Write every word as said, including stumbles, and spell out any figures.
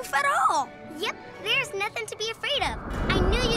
werewolf at all. Yep, there's nothing to be afraid of. I knew